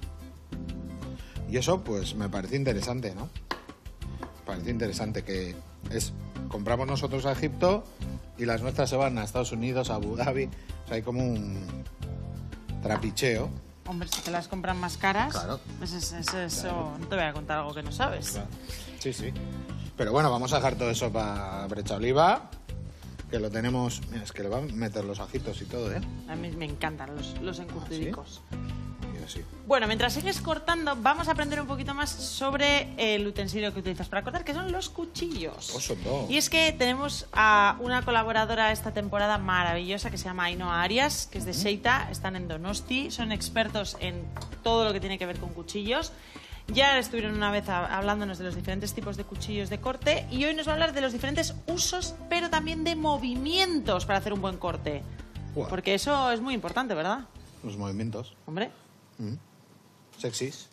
Y eso, pues, me parece interesante, ¿no? Parece interesante que compramos nosotros a Egipto y las nuestras se van a Estados Unidos, a Abu Dhabi. O sea, hay como un trapicheo Hombre, si te las compran más caras, Claro. pues eso, no te voy a contar algo que no sabes. Claro. Sí, sí. Pero bueno, vamos a dejar todo eso para brecha oliva, que lo tenemos... Mira, es que le van a meter los ajitos y todo, ¿eh? A mí me encantan los encurtidicos. Mira, sí. Bueno, mientras sigues cortando, vamos a aprender un poquito más sobre el utensilio que utilizas para cortar, que son los cuchillos. Oh, son dos. Y es que tenemos a una colaboradora esta temporada maravillosa que se llama Ainhoa Arias, que es de Sheita, están en Donosti, son expertos en todo lo que tiene que ver con cuchillos. Ya estuvieron una vez hablándonos de los diferentes tipos de cuchillos de corte y hoy nos va a hablar de los diferentes usos, pero también de movimientos para hacer un buen corte. Wow. Porque eso es muy importante, ¿verdad? Los movimientos. Hombre. Sexys.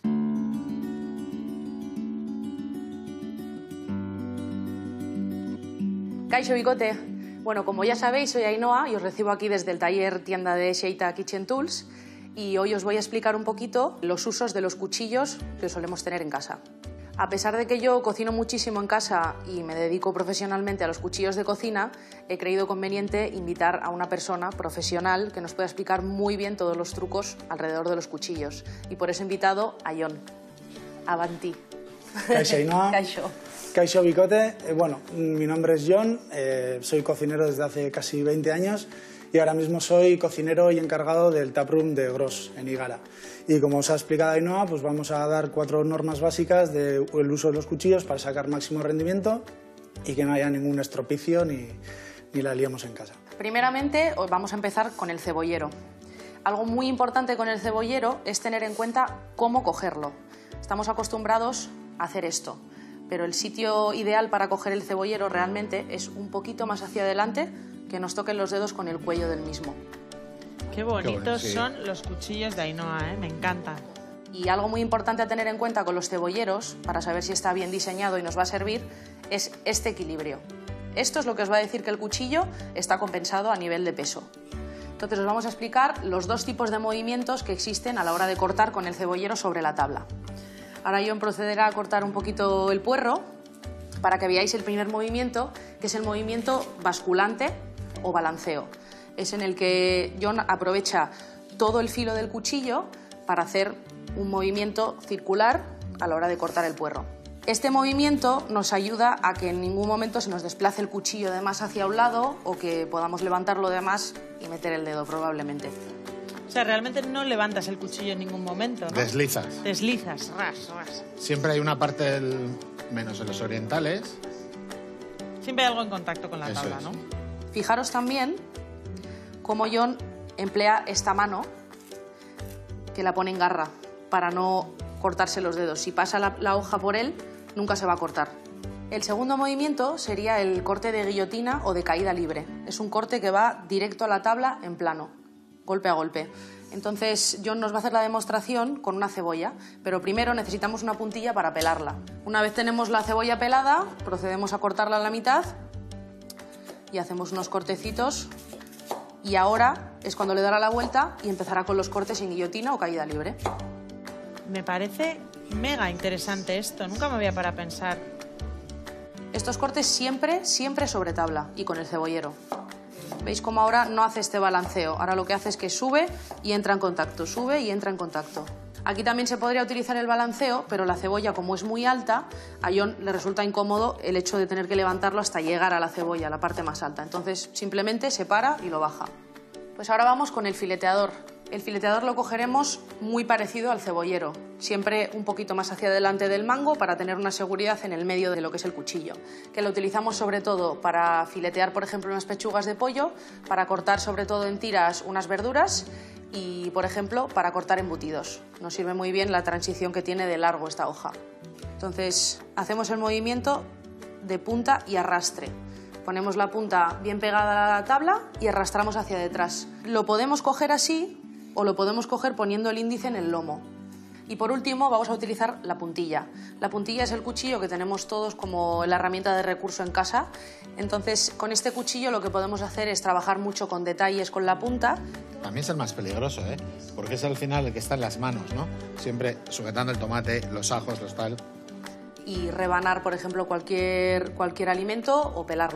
Kaixo Bicote. Bueno, como ya sabéis, soy Ainhoa y os recibo aquí desde el taller tienda de Sheita Kitchen Tools y hoy os voy a explicar un poquito los usos de los cuchillos que solemos tener en casa. A pesar de que yo cocino muchísimo en casa y me dedico profesionalmente a los cuchillos de cocina, he creído conveniente invitar a una persona profesional que nos pueda explicar muy bien todos los trucos alrededor de los cuchillos. Y por eso he invitado a Jon. Avanti. Kaixo Ainhoa. Kaixo. Kaixo Bicote. Bueno, mi nombre es Jon, soy cocinero desde hace casi 20 años y ahora mismo soy cocinero y encargado del taproom de Gros, en Igara. Y como os ha explicado Ainhoa, pues vamos a dar 4 normas básicas del uso de los cuchillos para sacar máximo rendimiento y que no haya ningún estropicio ni la liemos en casa. Primeramente, vamos a empezar con el cebollero. Algo muy importante con el cebollero es tener en cuenta cómo cogerlo. Estamos acostumbrados a hacer esto, pero el sitio ideal para coger el cebollero realmente es un poquito más hacia adelante, que nos toquen los dedos con el cuello del mismo. Qué bonitos bueno, sí. son los cuchillos de Ainhoa, ¿eh? Me encantan. Y algo muy importante a tener en cuenta con los cebolleros, para saber si está bien diseñado y nos va a servir, es este equilibrio. Esto es lo que os va a decir que el cuchillo está compensado a nivel de peso. Entonces os vamos a explicar los 2 tipos de movimientos que existen a la hora de cortar con el cebollero sobre la tabla. Ahora Jon procederá a cortar un poquito el puerro para que veáis el primer movimiento, que es el movimiento basculante o balanceo. Es en el que Jon aprovecha todo el filo del cuchillo para hacer un movimiento circular a la hora de cortar el puerro. Este movimiento nos ayuda a que en ningún momento se nos desplace el cuchillo de más hacia un lado o que podamos levantarlo de más y meter el dedo probablemente. O sea, realmente no levantas el cuchillo en ningún momento, ¿no? Deslizas. Deslizas, ras, ras. Siempre hay una parte menos en los orientales. Siempre hay algo en contacto con la Eso tabla, es. ¿no? Fijaros también cómo Jon emplea esta mano que la pone en garra para no cortarse los dedos. Si pasa la hoja por él, nunca se va a cortar. El segundo movimiento sería el corte de guillotina o de caída libre. Es un corte que va directo a la tabla en plano, golpe a golpe. Entonces Jon nos va a hacer la demostración con una cebolla, pero primero necesitamos una puntilla para pelarla. Una vez tenemos la cebolla pelada, procedemos a cortarla a la mitad y hacemos unos cortecitos. Y ahora es cuando le dará la vuelta y empezará con los cortes en guillotina o caída libre. Me parece mega interesante esto. Nunca me había parado a pensar. Estos cortes siempre sobre tabla y con el cebollero. ¿Veis cómo ahora no hace este balanceo? Ahora lo que hace es que sube y entra en contacto, sube y entra en contacto. Aquí también se podría utilizar el balanceo, pero la cebolla, como es muy alta, a Jon le resulta incómodo el hecho de tener que levantarlo hasta llegar a la cebolla, a la parte más alta. Entonces simplemente se para y lo baja. Pues ahora vamos con el fileteador. El fileteador lo cogeremos muy parecido al cebollero, siempre un poquito más hacia adelante del mango para tener una seguridad en el medio de lo que es el cuchillo, que lo utilizamos sobre todo para filetear, por ejemplo, unas pechugas de pollo, para cortar sobre todo en tiras unas verduras y, por ejemplo, para cortar embutidos. Nos sirve muy bien la transición que tiene de largo esta hoja. Entonces, hacemos el movimiento de punta y arrastre. Ponemos la punta bien pegada a la tabla y arrastramos hacia detrás. Lo podemos coger así o lo podemos coger poniendo el índice en el lomo. Y por último vamos a utilizar la puntilla. La puntilla es el cuchillo que tenemos todos como la herramienta de recurso en casa. Entonces con este cuchillo lo que podemos hacer es trabajar mucho con detalles con la punta. A mí es el más peligroso, ¿eh? Porque es al final el que está en las manos, ¿no? Siempre sujetando el tomate, los ajos, los tal. Y rebanar, por ejemplo, cualquier alimento o pelarlo.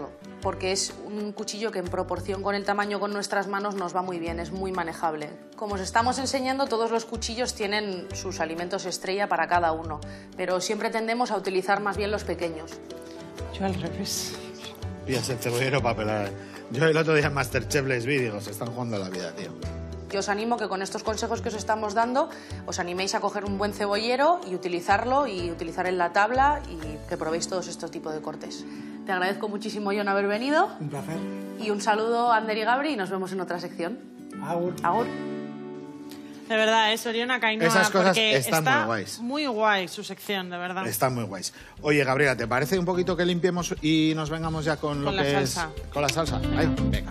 porque es un cuchillo que en proporción con el tamaño con nuestras manos nos va muy bien, es muy manejable. Como os estamos enseñando, todos los cuchillos tienen sus alimentos estrella para cada uno, pero siempre tendemos a utilizar más bien los pequeños. Yo al revés. Pillas el cebollero para pelar. Yo el otro día en Masterchef les vi y digo, se están jugando la vida, tío. Yo os animo que con estos consejos que os estamos dando, os animéis a coger un buen cebollero y utilizarlo, y utilizar en la tabla, y que probéis todos estos tipos de cortes. Te agradezco muchísimo, Jon, haber venido. Un placer. Y un saludo a Ander y Gabri, y nos vemos en otra sección. Agur. Agur. De verdad, Soriona Kainoa, Esas cosas porque están está muy guays. Muy guay su sección, de verdad. Están muy guays. Oye, Gabriela, ¿te parece un poquito que limpiemos y nos vengamos ya con lo la que salsa. es... Con la salsa. Ahí, venga.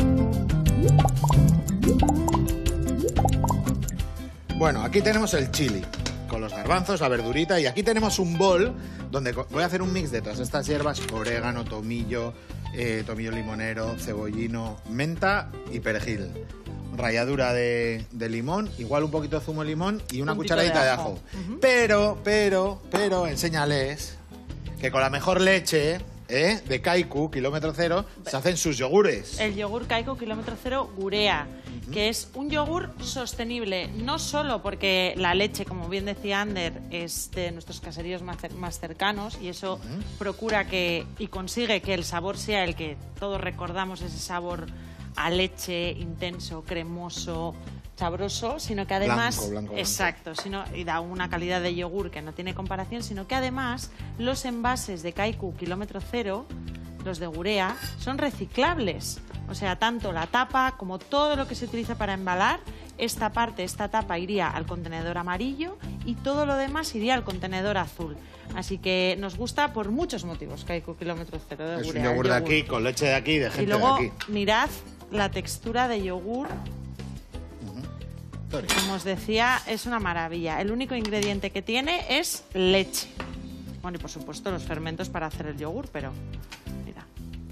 Bueno, aquí tenemos el chili, con los garbanzos, la verdurita, y aquí tenemos un bol donde voy a hacer un mix de todas estas hierbas: orégano, tomillo, tomillo limonero, cebollino, menta y perejil. Ralladura de limón, igual un poquito de zumo de limón y una cucharadita de ajo. Pero, enséñales que con la mejor leche de Kaiku, kilómetro cero, se hacen sus yogures. El yogur Kaiku kilómetro cero Gurea, que es un yogur sostenible, no solo porque la leche, como bien decía Ander, es de nuestros caseríos más cercanos, y eso procura y consigue que el sabor sea el que todos recordamos, ese sabor a leche intenso, cremoso, sabroso, sino que además... Blanco. Exacto, y da una calidad de yogur que no tiene comparación, sino que además los envases de Kaiku kilómetro cero, los de Gurea, son reciclables. O sea, tanto la tapa como todo lo que se utiliza para embalar, esta tapa iría al contenedor amarillo y todo lo demás iría al contenedor azul. Así que nos gusta por muchos motivos Kaiku kilómetro cero de Gurea. Es un yogur de aquí, con leche de aquí, de gente y luego, de aquí. mirad la textura de yogur. Como os decía, es una maravilla. El único ingrediente que tiene es leche. Bueno, y por supuesto los fermentos para hacer el yogur, pero mira.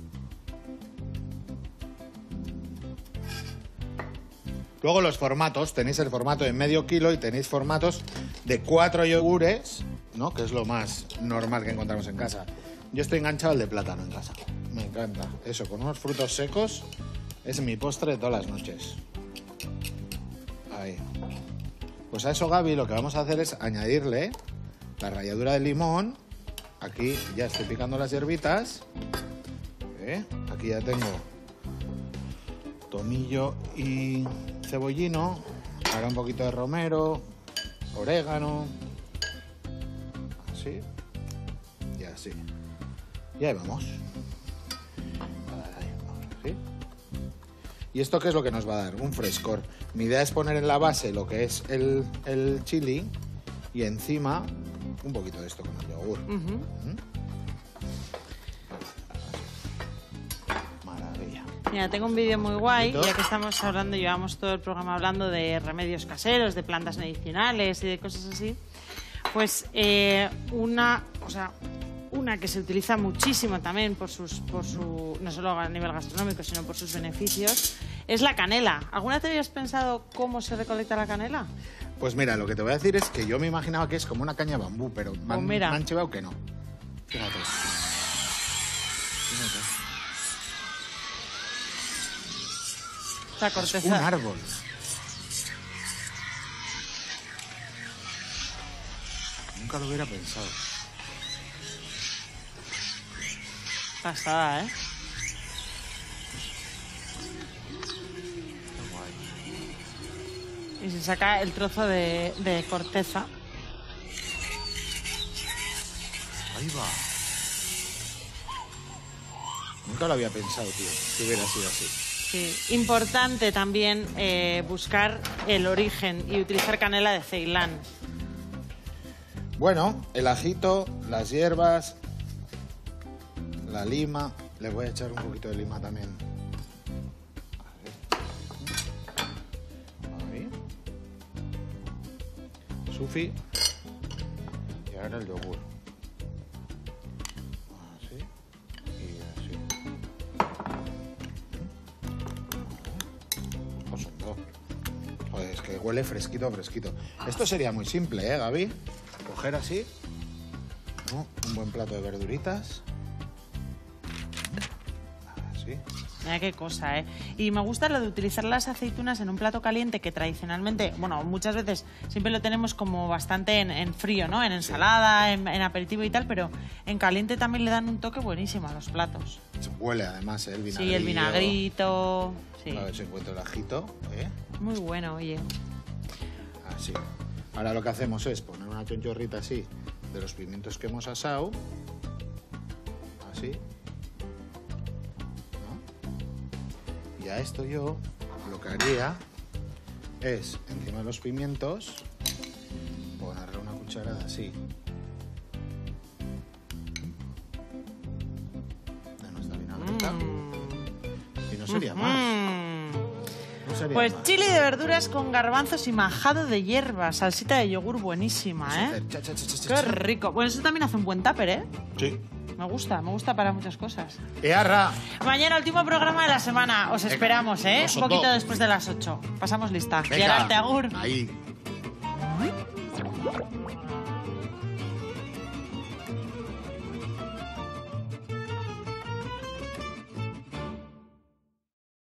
Luego los formatos, tenéis el formato de medio kilo y tenéis formatos de 4 yogures, ¿no? Que es lo más normal que encontramos en casa. Yo estoy enganchado al de plátano en casa. Me encanta. Eso, con unos frutos secos, es mi postre de todas las noches. Ahí. Pues a eso, Gaby, lo que vamos a hacer es añadirle la ralladura de limón. Aquí ya estoy picando las hierbitas. Aquí ya tengo tomillo y cebollino. Ahora un poquito de romero, orégano. Así. Y así. Y ahí vamos. ¿Sí? ¿Y esto qué es lo que nos va a dar? Un frescor. Mi idea es poner en la base lo que es el chili y encima un poquito de esto con el yogur. Maravilla. Mira, tengo un vídeo muy guay, ya que estamos hablando, llevamos todo el programa hablando de remedios caseros, de plantas medicinales y de cosas así. Pues una que se utiliza muchísimo también por su no solo a nivel gastronómico, sino por sus beneficios, es la canela. ¿Alguna vez habías pensado cómo se recolecta la canela? Pues mira, lo que te voy a decir es que yo me imaginaba que es como una caña de bambú, pero me han chivado que no. Fíjate. La corteza. Es un árbol. Nunca lo hubiera pensado. Pasada, ¿eh? Y se saca el trozo de corteza. Ahí va. Nunca lo había pensado, tío, si hubiera sido así. Sí. Importante también buscar el origen y utilizar canela de Ceilán. Bueno, el ajito, las hierbas, la lima. Le voy a echar un poquito de lima también. Ahí. Sufi. Y ahora el yogur. Así. Y así. Joder, es que huele fresquito, fresquito. Esto sería muy simple, ¿eh, Gaby? Coger así, ¿no? Un buen plato de verduritas. Así. Mira qué cosa, ¿eh? Y me gusta lo de utilizar las aceitunas en un plato caliente que tradicionalmente, bueno, muchas veces siempre lo tenemos como bastante en frío, ¿no? En ensalada, en aperitivo y tal, pero en caliente también le dan un toque buenísimo a los platos. Se huele además, el vinagre. Sí, el vinagrito. Sí. A ver si encuentro el ajito, ¿eh? Muy bueno, oye. Así. Ahora lo que hacemos es poner una chonchorrita así de los pimientos que hemos asado. Así. ¿No? Y a esto yo lo que haría es, encima de los pimientos, ponerle una cucharada así de nuestra vinagreta. Y no sería más. No sería Pues más. chili de verduras con garbanzos y majado de hierbas, salsita de yogur buenísima, ¿eh? Qué rico. Bueno, eso también hace un buen tupper, ¿eh? Sí. Me gusta para muchas cosas. ¡Earra! Mañana, último programa de la semana. Os esperamos, ¿eh? no Un poquito son después de las 8. Pasamos lista. Venga, Gerarte, agur. ahí.